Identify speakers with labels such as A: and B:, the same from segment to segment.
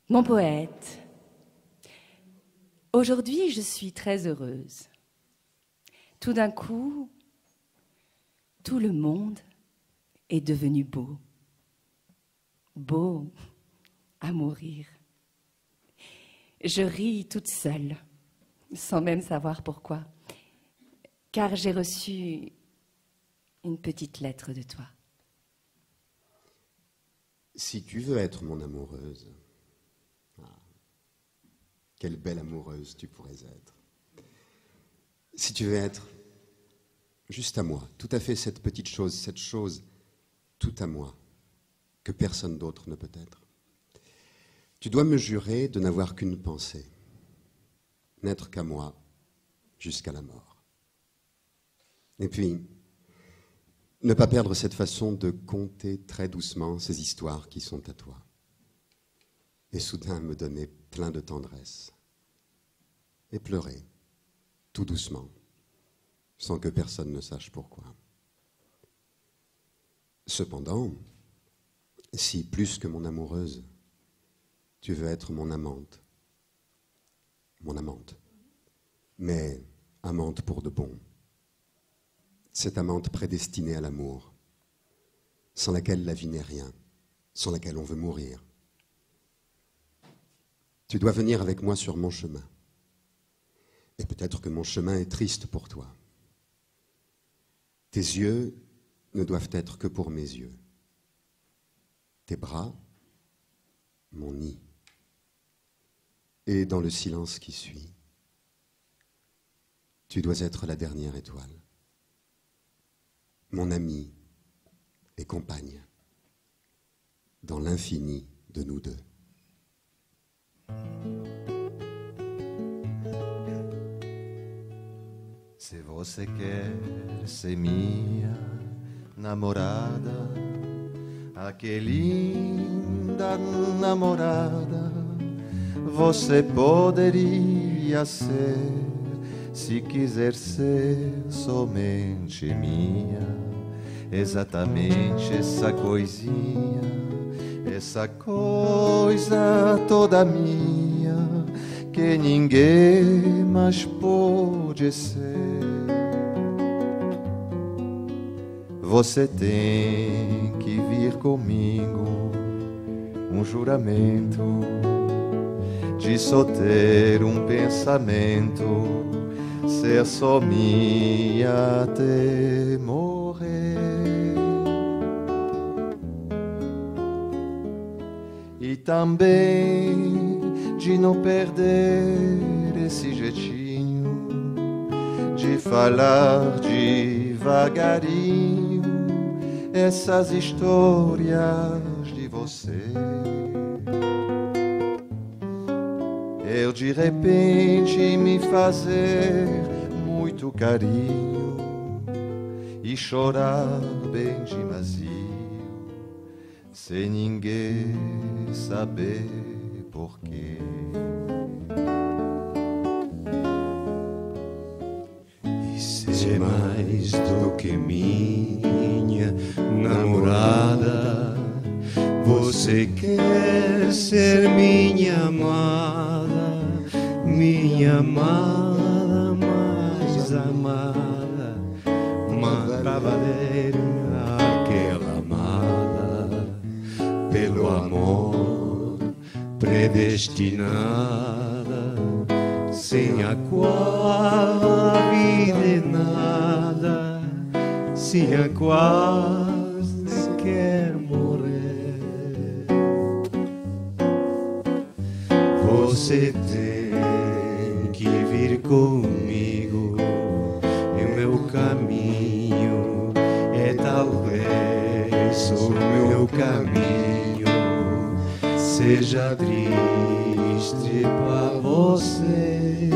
A: Mon poète, aujourd'hui je suis très heureuse. Tout d'un coup, tout le monde est devenu beau. Beau à mourir. Je ris toute seule, sans même savoir pourquoi, car j'ai reçu une petite lettre de toi.
B: Si tu veux être mon amoureuse, quelle belle amoureuse tu pourrais être. Si tu veux être juste à moi, tout à fait cette petite chose, cette chose tout à moi, que personne d'autre ne peut être. Tu dois me jurer de n'avoir qu'une pensée, n'être qu'à moi jusqu'à la mort. Et puis, ne pas perdre cette façon de compter très doucement ces histoires qui sont à toi. Et soudain me donner plein de tendresse. Et pleurer, tout doucement, sans que personne ne sache pourquoi. Cependant, si plus que mon amoureuse, tu veux être mon amante, mais amante pour de bon, cette amante prédestinée à l'amour, sans laquelle la vie n'est rien, sans laquelle on veut mourir. Tu dois venir avec moi sur mon chemin. Et peut-être que mon chemin est triste pour toi. Tes yeux ne doivent être que pour mes yeux. Tes bras, mon nid. Et dans le silence qui suit, tu dois être la dernière étoile. Mon amie et compagne, dans l'infini de nous deux.
C: Se você quer ser minha namorada, ah, que linda namorada, você poderia ser, se quiser ser somente minha, exatamente essa coisinha, essa coisa toda minha, que ninguém mais pode ser. Você tem que vir comigo, um juramento de só ter um pensamento, ser só minha até morrer. E também de não perder esse jeitinho de falar devagarinho essas histórias de você. Eu de repente me fazer muito carinho e chorar bem demasiado, sem ninguém saber porquê.
D: E ser mais do que minha namorada, você quer ser minha amada, minha amada, mais amada, uma cavaleira, aquela amada pelo amor predestinada, sem a qual a vida é nada, sem a qual se quer morrer. Você tem que vir comigo, e o meu caminho é talvez o meu caminho seja triste pra você.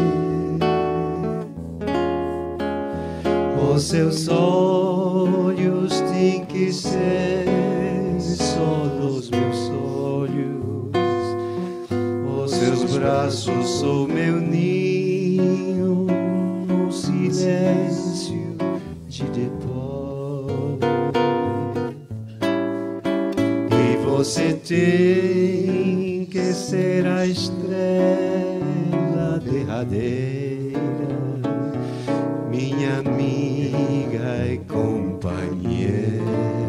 D: Os seus olhos têm que ser só dos meus olhos, os seus braços são meu ninho, no silêncio de depois. E você tem que ser verdadeira, minha amiga e companheira.